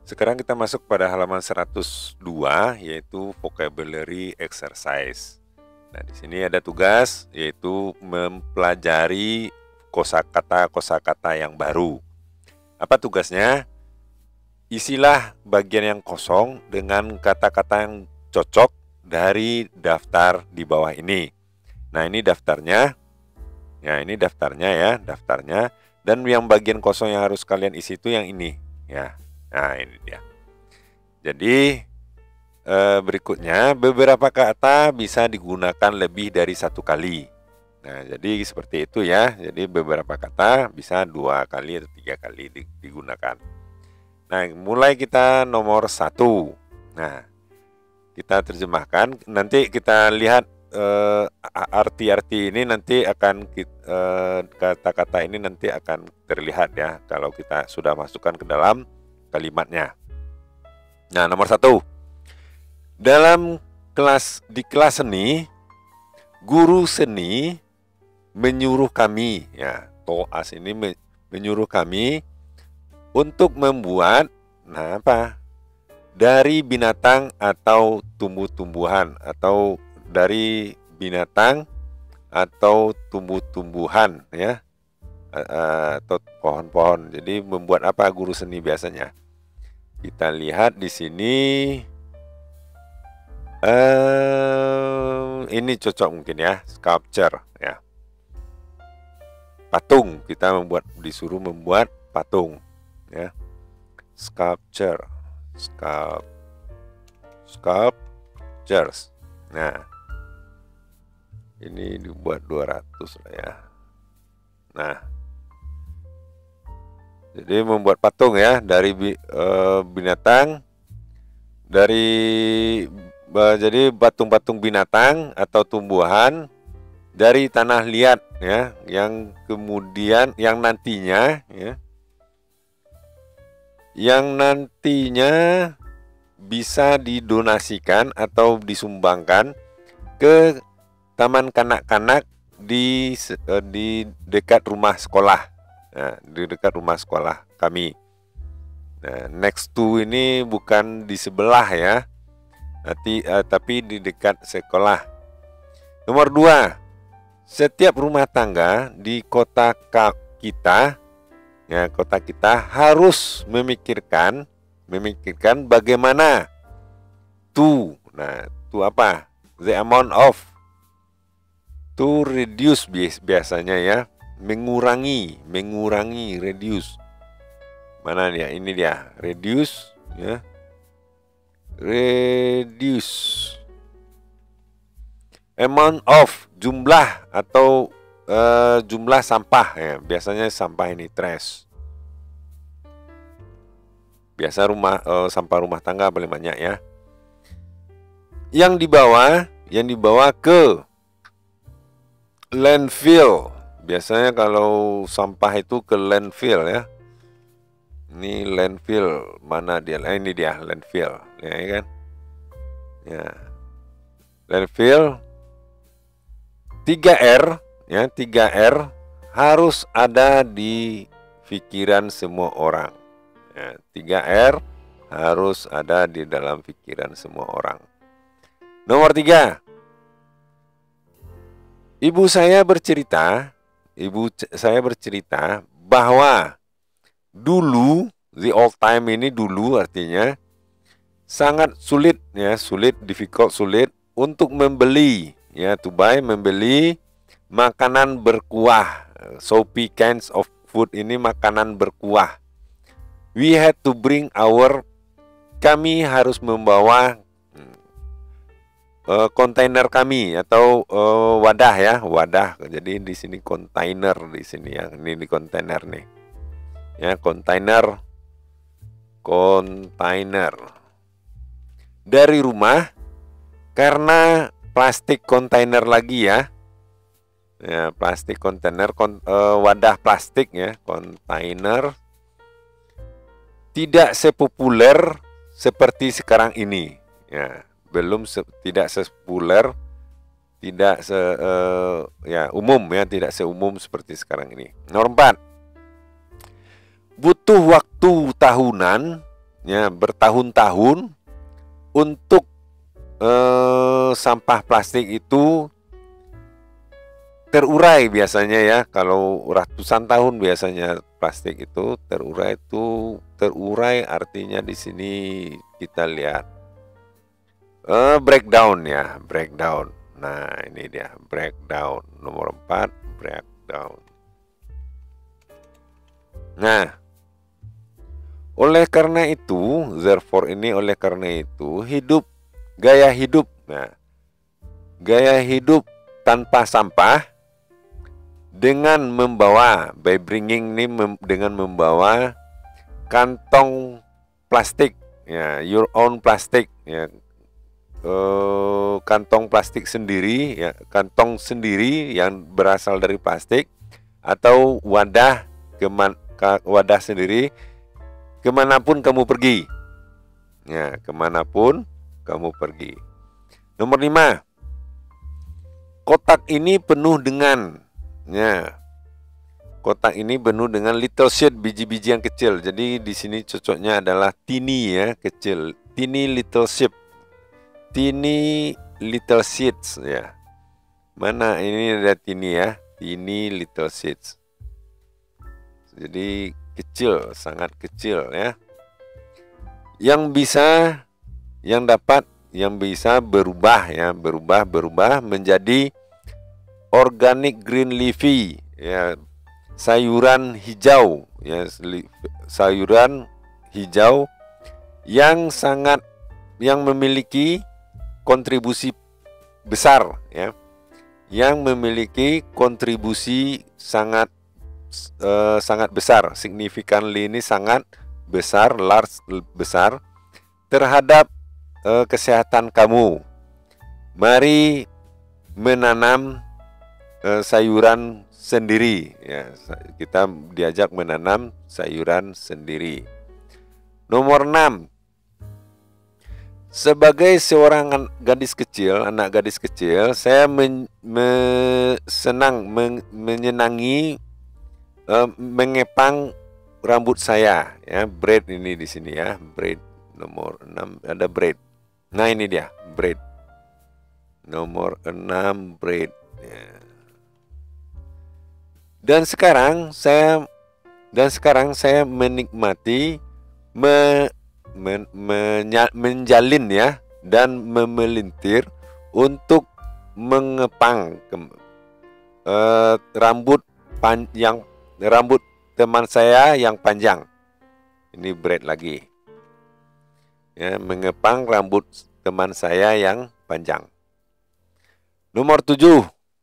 Sekarang kita masuk pada halaman 102, yaitu vocabulary exercise. Nah, di sini ada tugas, yaitu mempelajari kosakata yang baru. Apa tugasnya? Isilah bagian yang kosong dengan kata-kata yang cocok dari daftar di bawah ini. Nah, ini daftarnya. Ya, ini daftarnya ya, daftarnya. Dan yang bagian kosong yang harus kalian isi itu yang ini, ya. Nah, ini dia. Jadi berikutnya, beberapa kata bisa digunakan lebih dari satu kali. Nah, jadi seperti itu ya. Jadi beberapa kata bisa 2 kali atau 3 kali digunakan. Nah, mulai kita nomor 1. Nah, kita terjemahkan. Nanti kita lihat arti-arti ini nanti akan kata-kata ini nanti akan terlihat ya kalau kita sudah masukkan ke dalam kalimatnya. Nah, nomor 1. Di kelas seni, guru seni menyuruh kami, ya, toas ini menyuruh kami untuk membuat, nah apa? Dari binatang atau tumbuh-tumbuhan, atau dari binatang atau tumbuh-tumbuhan, ya, atau pohon-pohon. Jadi membuat apa guru seni biasanya? Kita lihat di sini. Ini cocok mungkin ya, sculpture ya. Patung, kita disuruh membuat patung ya. Sculptures. Nah, ini dibuat 200 lah ya. Nah, jadi membuat patung ya dari binatang, jadi patung-patung binatang atau tumbuhan dari tanah liat ya, yang kemudian yang nantinya bisa didonasikan atau disumbangkan ke taman kanak-kanak di dekat rumah sekolah. Nah, di dekat rumah sekolah kami. Nah, next to ini bukan di sebelah ya, tapi di dekat sekolah. Nomor 2, setiap rumah tangga di kota kita harus memikirkan bagaimana Nah, apa? The amount of, to reduce biasanya ya, mengurangi, reduce. Mana dia? Ini dia, reduce ya. Reduce amount of, jumlah atau jumlah sampah ya. Biasanya sampah ini trash. Biasa sampah rumah tangga paling banyak ya. Yang dibawa ke landfill. Biasanya kalau sampah itu ke landfill ya. Ini landfill, mana dia? Ini dia landfill, ya kan? Ya. Landfill 3R ya, 3R harus ada di pikiran semua orang. Ya, 3R harus ada di dalam pikiran semua orang. Nomor 3. Ibu saya bercerita bahwa dulu, the old time ini dulu artinya sangat sulit ya, difficult, sulit untuk membeli ya, to buy, membeli makanan berkuah. Soapy kinds of food ini makanan berkuah. We had to bring kami harus membawa kontainer kami atau wadah ya, wadah. Jadi di sini kontainer, di sini yang ini di kontainer nih. Ya, kontainer dari rumah karena plastik kontainer lagi ya. Ya, plastik kontainer, wadah plastik ya, kontainer tidak sepopuler seperti sekarang ini. Ya, tidak sepopuler, tidak umum ya, tidak seumum seperti sekarang ini. Nomor 4. Butuh waktu tahunan ya, bertahun-tahun untuk sampah plastik itu terurai biasanya ya. Kalau ratusan tahun biasanya plastik itu terurai artinya di sini kita lihat breakdown ya, breakdown. Nah, ini dia breakdown nomor 4, breakdown. Nah, oleh karena itu, therefore ini oleh karena itu gaya hidup. Nah, gaya hidup tanpa sampah dengan membawa dengan membawa kantong plastik ya, your own plastik ya, kantong plastik sendiri ya, kantong sendiri yang berasal dari plastik atau wadah sendiri kemanapun kamu pergi ya, kemanapun kamu pergi. Nomor 5, kotak ini penuh dengan kotak ini penuh dengan little seed, biji-biji yang kecil. Jadi di sini cocoknya adalah tiny ya, kecil, tiny little seed, tiny little seeds ya. Mana ini ada tiny ya, tiny little seeds. Jadi kecil, sangat kecil ya. Yang bisa berubah ya, berubah menjadi organic green leafy ya, sayuran hijau ya, sayuran hijau yang memiliki kontribusi besar ya, yang memiliki kontribusi sangat besar, significantly ini sangat besar, besar terhadap kesehatan kamu. Mari menanam sayuran sendiri ya, kita diajak menanam sayuran sendiri. Nomor 6, sebagai seorang anak gadis kecil, saya menyenangi mengepang rambut saya ya, braid ini di sini ya, braid nomor 6 ada braid. Nah, ini dia braid. Nomor 6 braid ya. Dan sekarang saya menikmati menjalin ya dan memelintir untuk mengepang rambut teman saya yang panjang. Ini braid lagi. Ya, mengepang rambut teman saya yang panjang. Nomor 7.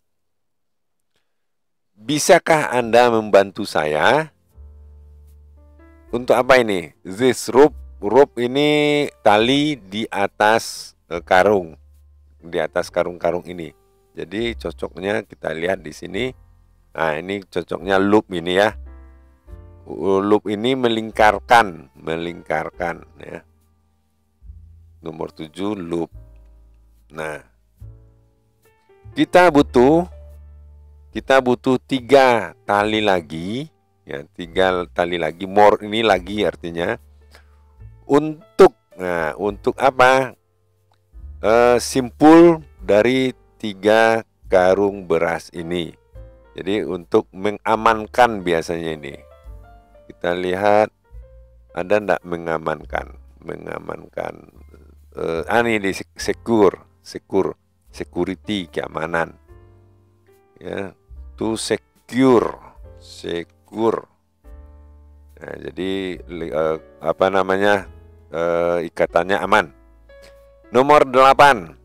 Bisakah Anda membantu saya? Untuk apa ini? This rope ini tali di atas karung. Di atas karung-karung ini. Jadi cocoknya kita lihat di sini. Nah, ini cocoknya loop ini ya. Loop ini melingkarkan ya. Nomor 7 loop. Nah, kita butuh 3 tali lagi ya, 3 tali lagi, more ini lagi artinya untuk apa? Simpul dari 3 karung beras ini. Jadi untuk mengamankan biasanya ini. Kita lihat ada enggak mengamankan? Ini di security, keamanan. Ya, to secure. Nah, jadi apa namanya? Ikatannya aman. Nomor 8.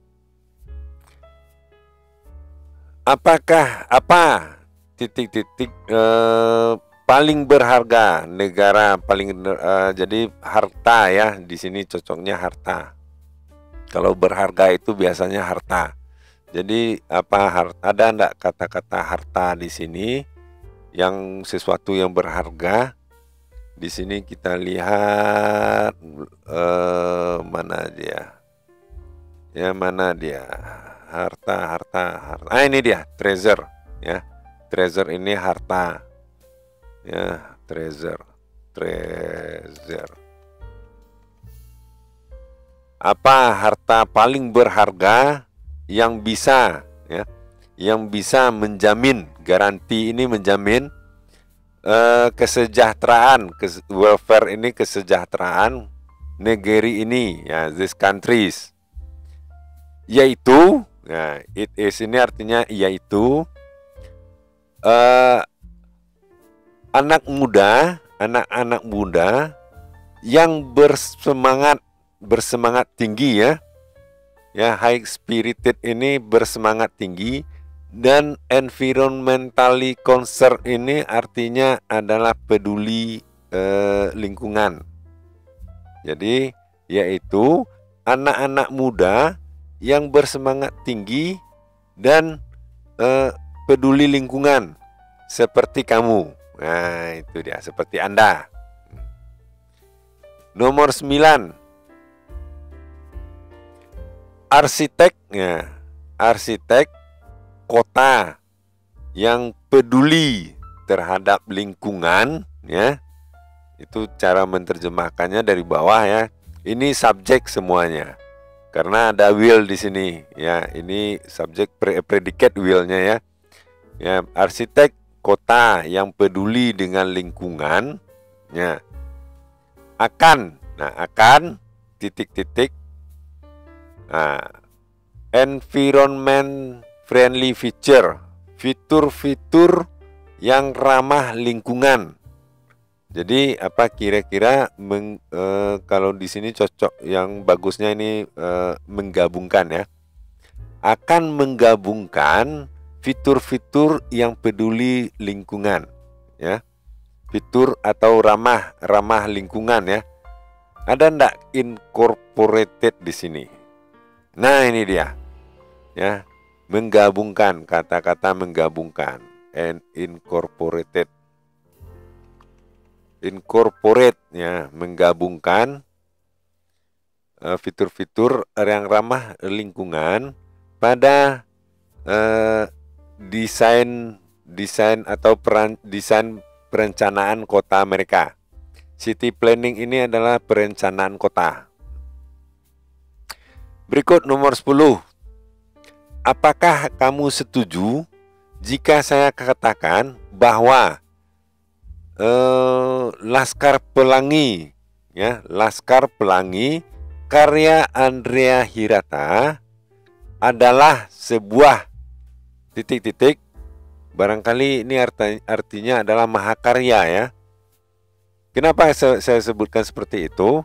Paling berharga negara jadi harta ya, di sini cocoknya harta. Kalau berharga itu biasanya harta. Jadi ada enggak kata-kata harta di sini yang sesuatu yang berharga? Di sini kita lihat mana dia? Ya, mana dia? Harta. Ini dia, treasure ya. Treasure ini harta. Ya, treasure. Apa harta paling berharga yang bisa menjamin, garansi ini menjamin kesejahteraan, welfare ini, kesejahteraan negeri ini, ya, these countries, yaitu, nah, it is ini artinya yaitu anak-anak muda yang bersemangat tinggi, high spirited ini bersemangat tinggi, dan environmentally concerned ini artinya adalah peduli lingkungan. Jadi yaitu anak-anak muda yang bersemangat tinggi dan peduli lingkungan seperti kamu. Nah, itu dia, seperti Anda. Nomor 9, arsiteknya, arsitek kota yang peduli terhadap lingkungan, ya. Itu cara menerjemahkannya dari bawah, ya. Ini subjek semuanya. Karena ada will di sini, ya. Ini subjek predikat willnya, ya. Ya, arsitek kota yang peduli dengan lingkungan, ya, akan titik-titik, environment friendly feature, fitur-fitur yang ramah lingkungan. Jadi apa kira-kira kalau di sini cocok, yang bagusnya ini menggabungkan, ya, akan menggabungkan fitur-fitur yang peduli lingkungan, ya. Fitur atau ramah lingkungan, ya. Ada enggak incorporated di sini? Nah, ini dia. Ya, menggabungkan, kata-kata menggabungkan, and incorporated. Incorporate, ya, menggabungkan fitur-fitur yang ramah lingkungan pada desain atau desain perencanaan kota mereka. City planning ini adalah perencanaan kota. Berikut nomor 10. Apakah kamu setuju jika saya katakan bahwa Laskar Pelangi, ya, Laskar Pelangi karya Andrea Hirata adalah sebuah titik-titik, barangkali ini artinya adalah mahakarya, ya. Kenapa saya sebutkan seperti itu?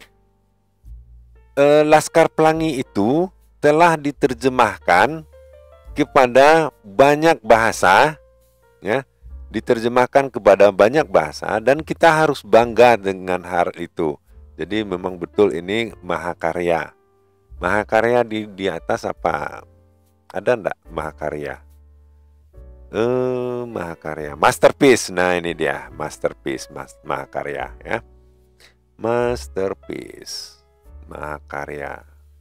Laskar Pelangi itu telah diterjemahkan kepada banyak bahasa, ya, diterjemahkan kepada banyak bahasa, dan kita harus bangga dengan hal itu. Jadi memang betul ini mahakarya. Mahakarya di atas apa? Ada enggak mahakarya? Mahakarya, masterpiece. Nah, ini dia, masterpiece, mahakarya, ya. Masterpiece, mahakarya.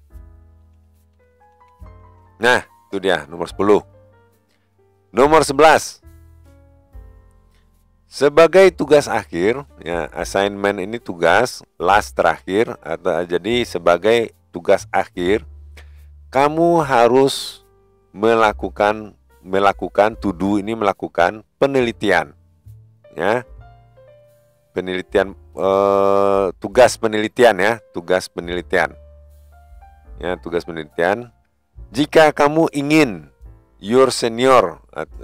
Nah, itu dia nomor 10. Nomor 11. Sebagai tugas akhir, ya, assignment ini tugas last, terakhir, atau jadi sebagai tugas akhir, kamu harus melakukan penelitian, ya. Penelitian, tugas penelitian, ya, tugas penelitian. Ya, tugas penelitian. Jika kamu ingin your senior,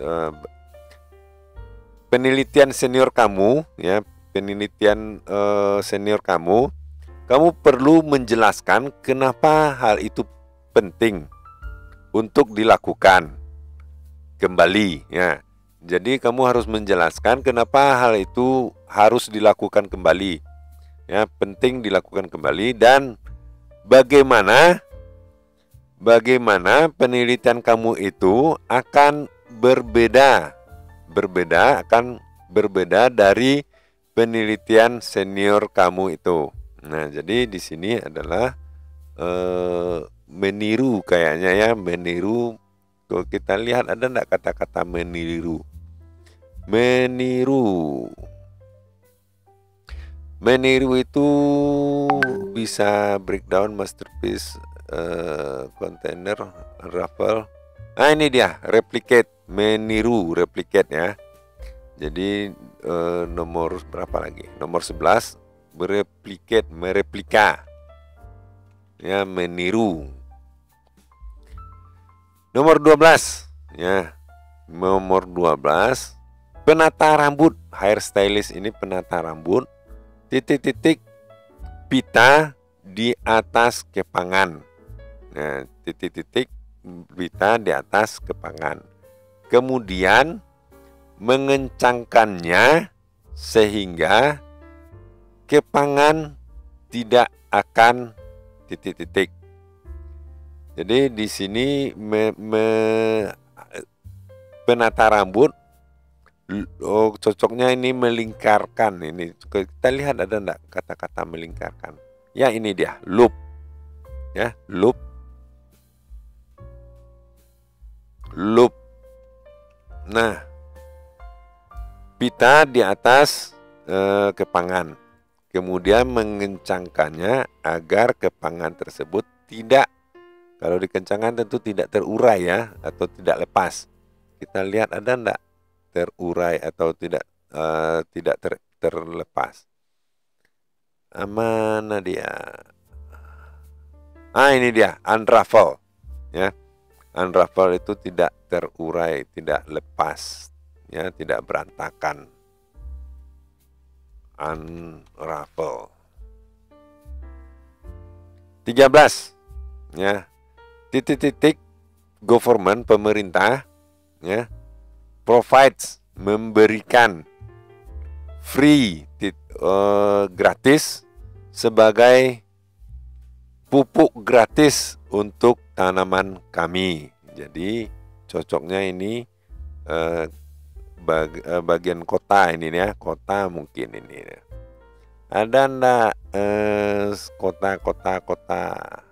penelitian senior kamu, ya, penelitian senior kamu perlu menjelaskan kenapa hal itu penting untuk dilakukan kembali, ya. Jadi kamu harus menjelaskan kenapa hal itu harus dilakukan kembali, ya, penting dilakukan kembali, dan bagaimana penelitian kamu itu akan berbeda dari penelitian senior kamu itu. Nah, jadi di sini adalah meniru, kayaknya, ya, meniru. Kalau kita lihat ada enggak kata-kata meniru? Meniru. Meniru itu bisa breakdown, masterpiece, container, unravel. Nah ini dia, replicate, meniru, replicate ya. Jadi nomor berapa lagi? Nomor 11, bereplicate, mereplika. Ya, meniru. Nomor 12, ya. Nomor 12, penata rambut, hairstylist ini penata rambut. Titik-titik pita di atas kepangan. Nah, titik-titik pita di atas kepangan. Kemudian mengencangkannya sehingga kepangan tidak akan titik-titik. Jadi di sini penata rambut cocoknya ini melingkarkan. Ini kita lihat ada enggak kata-kata melingkarkan? Ya ini dia, loop. Ya, loop. Loop. Nah, pita di atas kepangan. Kemudian mengencangkannya agar kepangan tersebut tidak, kalau dikencangkan tentu tidak terurai ya, atau tidak lepas. Kita lihat ada enggak terurai atau tidak terlepas. Mana dia? Ini dia, unravel ya. Unravel itu tidak terurai, tidak lepas ya, tidak berantakan. Unravel. 13 ya. Titik-titik government, pemerintah ya, provides, memberikan, free, gratis, sebagai pupuk gratis untuk tanaman kami. Jadi cocoknya ini bagian kota ini ya, kota mungkin ini. Ada enggak kota?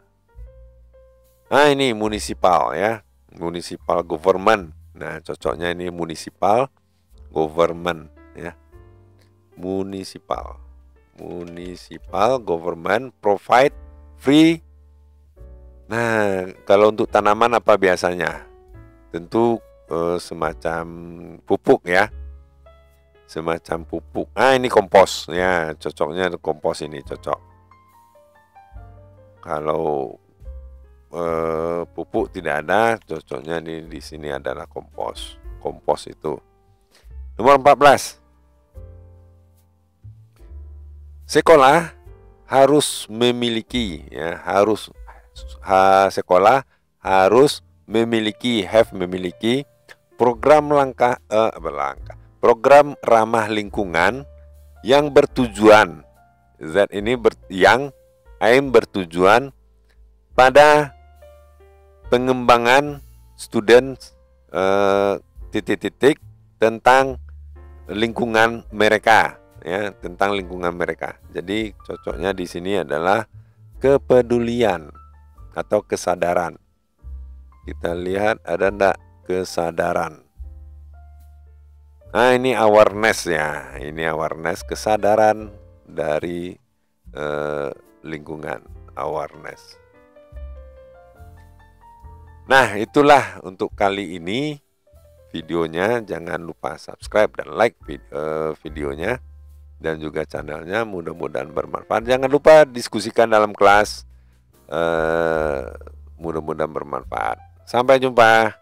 Ini municipal ya, municipal government. Nah, cocoknya ini municipal government ya. Municipal government provide free. Nah, kalau untuk tanaman apa biasanya? Tentu semacam pupuk ya. Semacam pupuk. Ini kompos ya, cocoknya kompos ini cocok. Kalau pupuk tidak ada, cocoknya di sini adalah kompos. Kompos itu. Nomor 14. Sekolah harus memiliki ya, sekolah harus memiliki, memiliki program program ramah lingkungan yang bertujuan, yang bertujuan pada pengembangan student titik-titik tentang lingkungan mereka ya, tentang lingkungan mereka. Jadi cocoknya di sini adalah kepedulian atau kesadaran. Kita lihat ada enggak kesadaran. Ini awareness ya. Ini awareness, kesadaran dari lingkungan, awareness. Nah, itulah untuk kali ini videonya. Jangan lupa subscribe dan like videonya dan juga channelnya. Mudah-mudahan bermanfaat. Jangan lupa diskusikan dalam kelas. Mudah-mudahan bermanfaat. Sampai jumpa.